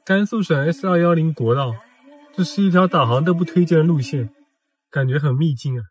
甘肃省 S210国道，这是一条导航都不推荐的路线，感觉很秘境啊。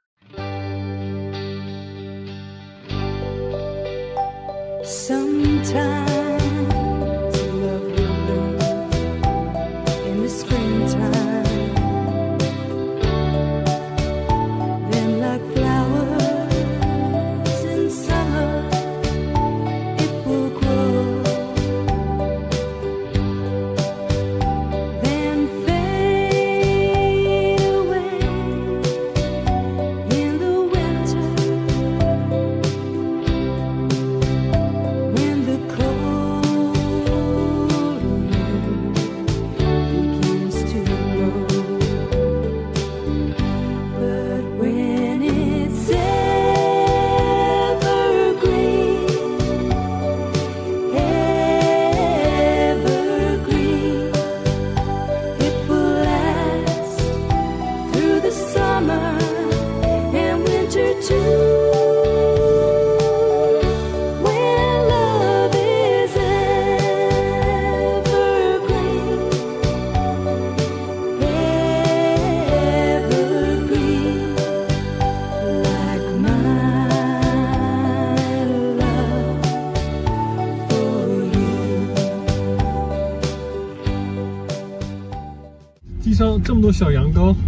地上这么多小羊羔，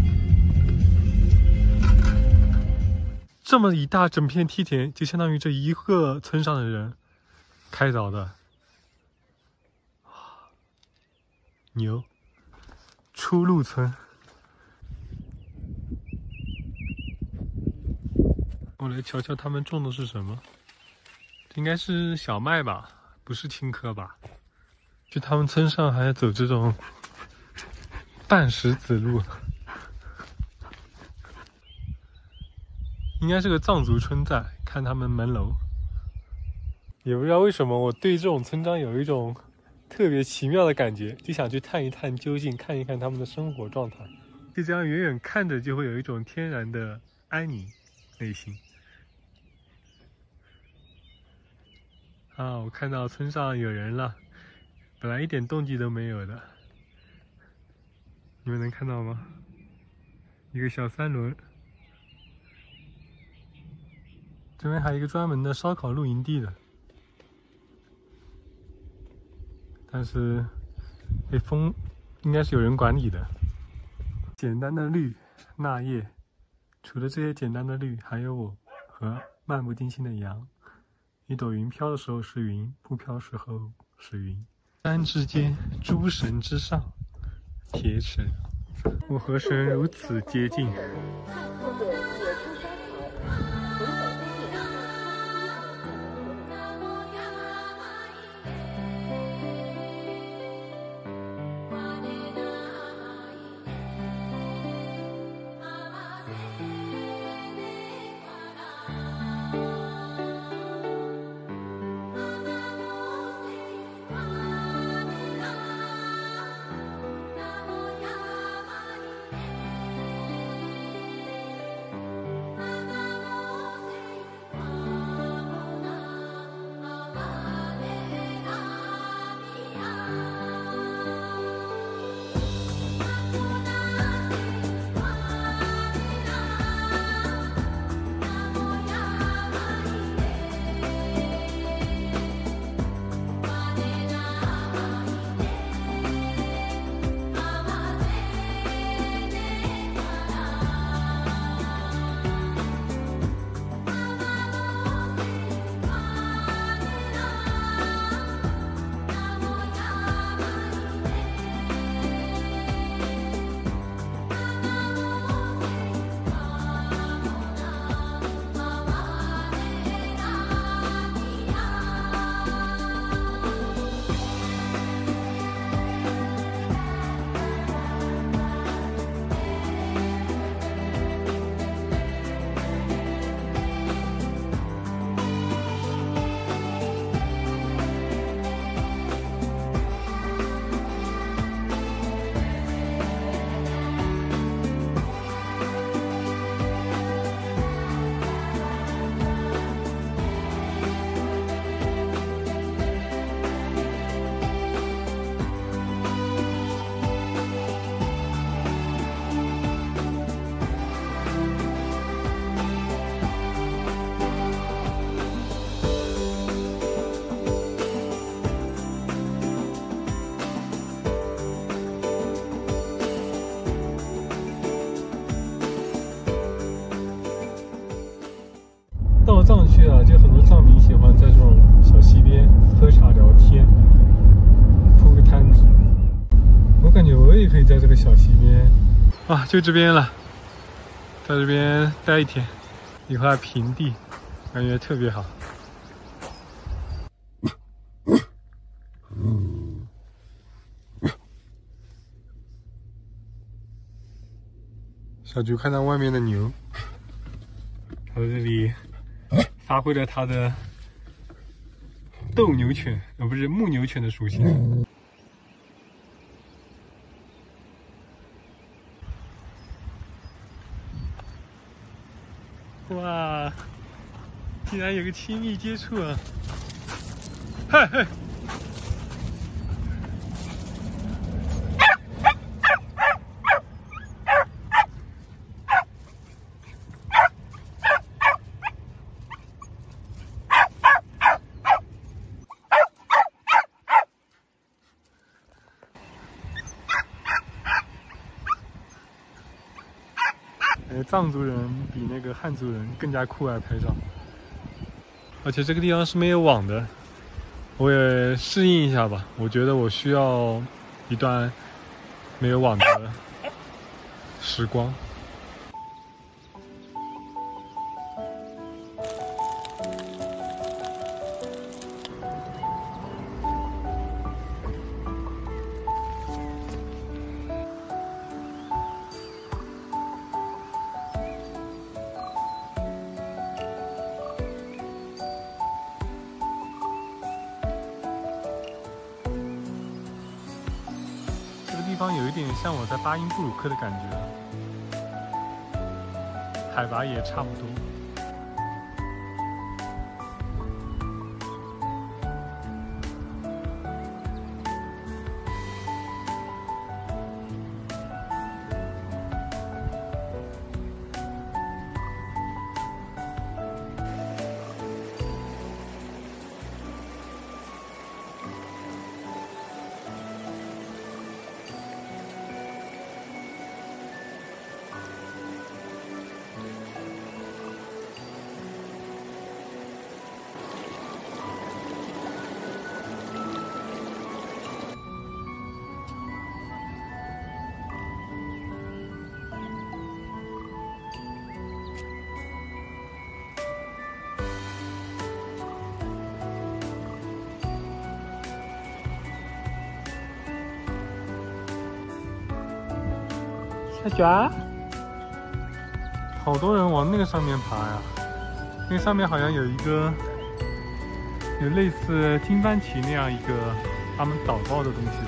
这么一大整片梯田，就相当于这一个村上的人开凿的。牛，出入村。我来瞧瞧他们种的是什么，这应该是小麦吧，不是青稞吧？就他们村上还走这种半石子路，应该是个藏族村寨。看他们门楼，也不知道为什么我对这种村庄有一种特别奇妙的感觉，就想去探一探究竟，看一看他们的生活状态。就这样远远看着，就会有一种天然的安宁内心。啊，我看到村上有人了，本来一点动静都没有的。你们能看到吗？一个小三轮，这边还有一个专门的烧烤露营地的，但是被封，应该是有人管理的。简单的绿纳叶，除了这些简单的绿，还有我和漫不经心的羊。一朵云飘的时候是云，不飘时候是云。山之间，诸神之上，铁齿。我和神如此接近。 我也可以在这个小溪边啊，就这边了，在这边待一天，一块平地，感觉特别好。小菊看到外面的牛，它在这里发挥了它的斗牛犬，不是牧牛犬的属性。哇，竟然有个亲密接触啊！嗨嗨。藏族人比那个汉族人更加酷爱拍照，而且这个地方是没有网的，我也适应一下吧。我觉得我需要一段没有网的时光。地方有一点像我在巴音布鲁克的感觉，海拔也差不多。小卷，好多人往那个上面爬呀！那个上面好像有一个，有类似金番旗那样一个他们祷告的东西。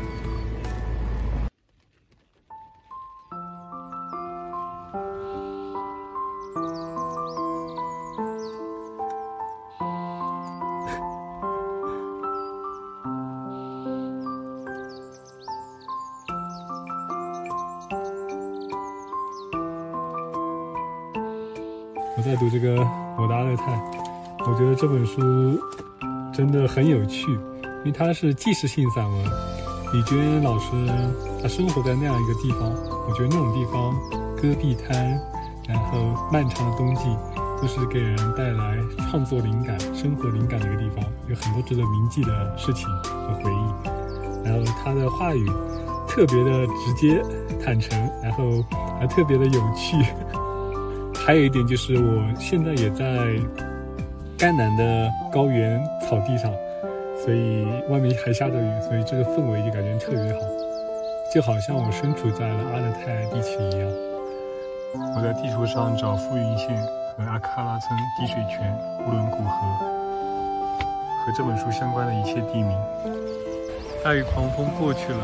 我在读这个《我的阿勒泰》，我觉得这本书真的很有趣，因为它是纪实性散文。李娟老师她生活在那样一个地方，我觉得那种地方，戈壁滩，然后漫长的冬季，都是给人带来创作灵感、生活灵感的一个地方，有很多值得铭记的事情和回忆。然后她的话语特别的直接、坦诚，然后还特别的有趣。还有一点就是，我现在也在甘南的高原草地上，所以外面还下着雨，所以这个氛围就感觉特别好，就好像我身处在了阿勒泰地区一样。我在地图上找富云县和阿喀拉村滴水泉、乌伦古河和这本书相关的一切地名。大雨狂风过去了，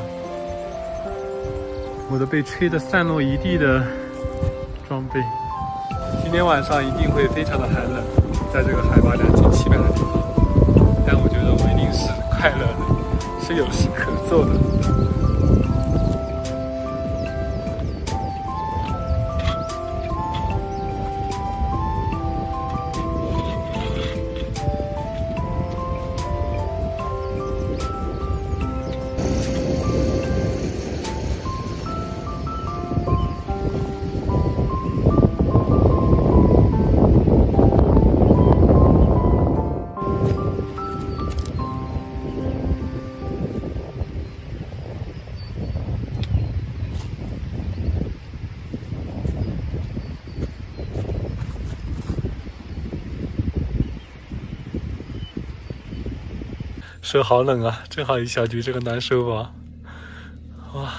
我的被吹得散落一地的装备。今天晚上一定会非常的寒冷，在这个海拔2700的地方，但我觉得我一定是快乐的，是有事可做的。 手好冷啊，正好一小局这个难收吧。哇！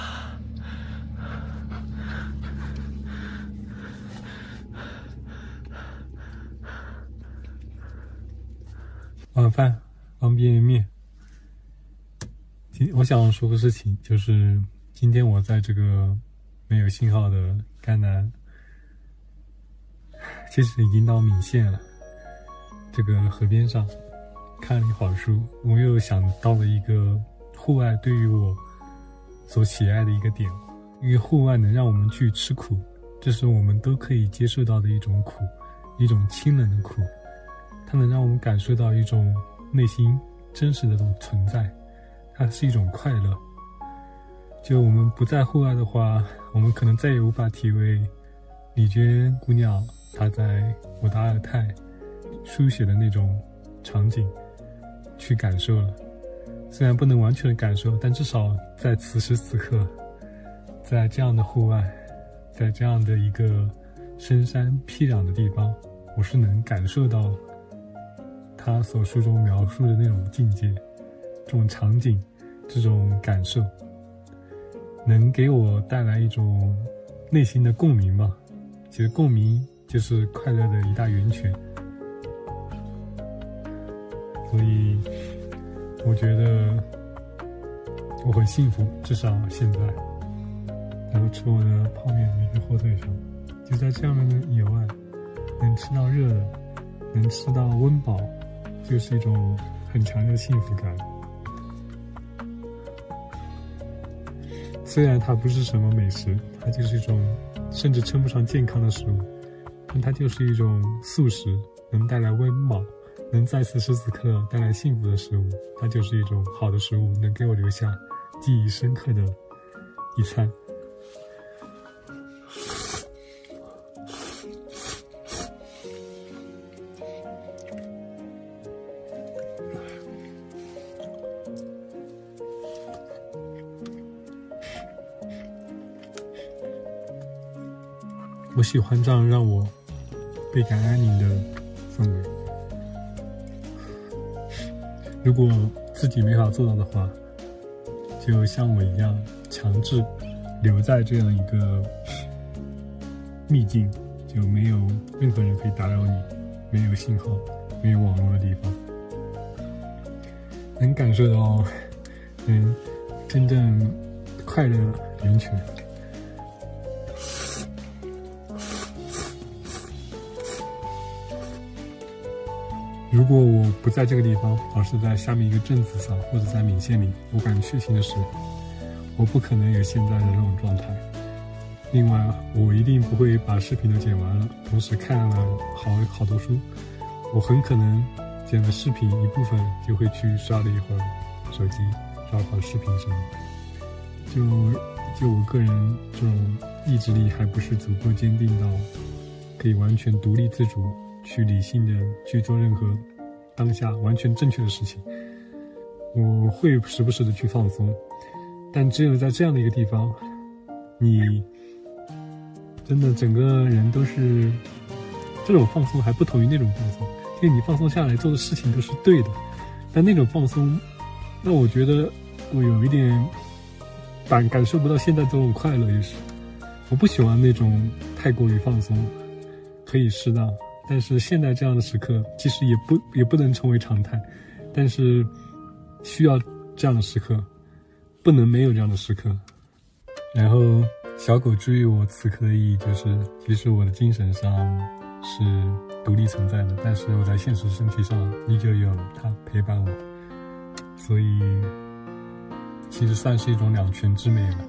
晚饭方便面。我想说个事情，就是今天我在这个没有信号的甘南，其实已经到岷县了。这个河边上看了一会儿书，我又想到了一个户外对于我所喜爱的一个点，因为户外能让我们去吃苦，这是我们都可以接受到的一种苦，一种清冷的苦，它能让我们感受到一种内心真实的这种存在，它是一种快乐。就我们不在户外的话，我们可能再也无法体会李娟姑娘她在我的阿尔泰书写的那种场景去感受了。虽然不能完全的感受，但至少在此时此刻，在这样的户外，在这样的一个深山僻壤的地方，我是能感受到他所书中描述的那种境界，这种场景，这种感受，能给我带来一种内心的共鸣吧。其实共鸣就是快乐的一大源泉，所以我觉得我很幸福，至少现在。然后吃我的泡面必须火腿肠，就在这样的野外，能吃到热的，能吃到温饱，就是一种很强烈的幸福感。虽然它不是什么美食，它就是一种甚至称不上健康的食物，但它就是一种素食，能带来温饱，能在此时此刻带来幸福的食物，它就是一种好的食物，能给我留下记忆深刻的一餐。我喜欢这样让我倍感安宁的氛围。如果自己没法做到的话，就像我一样，强制留在这样一个秘境，就没有任何人可以打扰你，没有信号，没有网络的地方，能感受到真正快乐源泉。如果我不在这个地方，而是在下面一个镇子上，或者在岷县里，我敢确信的是，我不可能有现在的这种状态。另外，我一定不会把视频都剪完了，同时看了好多书。我很可能剪了视频一部分，就会去刷了一会儿手机，刷会儿视频什么。就我个人这种意志力还不是足够坚定到可以完全独立自主，去理性的去做任何当下完全正确的事情。我会时不时的去放松，但只有在这样的一个地方，你真的整个人都是这种放松，还不同于那种放松，就是你放松下来做的事情都是对的，但那种放松让我觉得我有一点感受不到现在这种快乐，也是我不喜欢那种太过于放松，可以适当，但是现在这样的时刻其实也不能成为常态，但是需要这样的时刻，不能没有这样的时刻。然后小狗治愈我此刻的意义就是，其实我的精神上是独立存在的，但是我在现实身体上依旧有它陪伴我，所以其实算是一种两全之美了。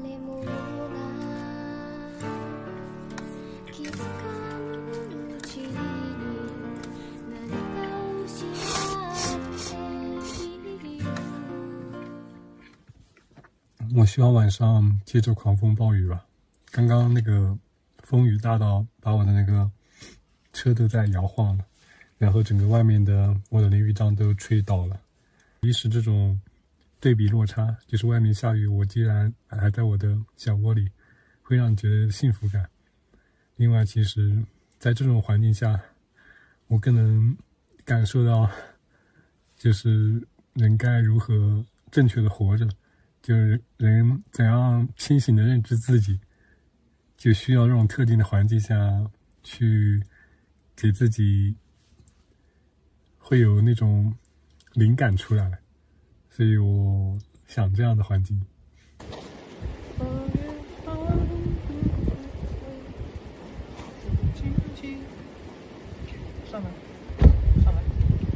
我希望晚上接着狂风暴雨吧。刚刚那个风雨大到把我的那个车都在摇晃了，然后整个外面的我的淋浴帐都吹倒了。一是这种对比落差，就是外面下雨，我竟然还在我的小窝里，会让你觉得幸福感。另外，其实在这种环境下，我更能感受到就是人该如何正确的活着，就是人怎样清醒的认知自己，就需要这种特定的环境下去给自己会有那种灵感出来，所以我想这样的环境。上来，上来。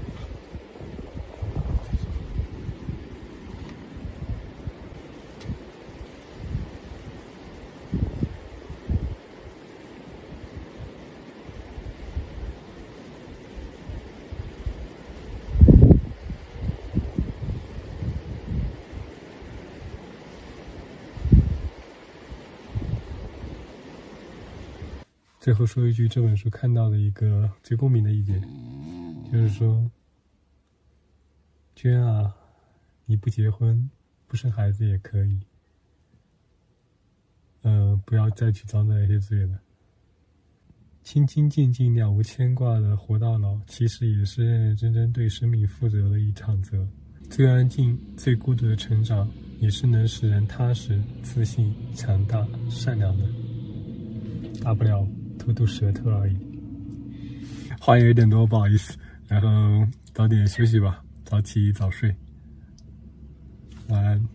最后说一句，这本书看到的一个最共鸣的一点，就是说，娟啊，你不结婚，不生孩子也可以，不要再去遭那些罪了。清清静静、了无牵挂的活到老，其实也是认认真真对生命负责的一场责。最安静、最孤独的成长，也是能使人踏实、自信、强大、善良的。大不了吐吐舌头而已。话有点多，不好意思。然后早点休息吧，早起早睡，晚安。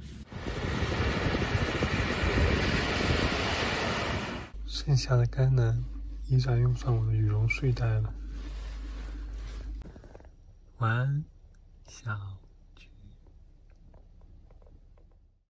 剩下的甘蓝依然用上我的羽绒睡袋了。晚安，小。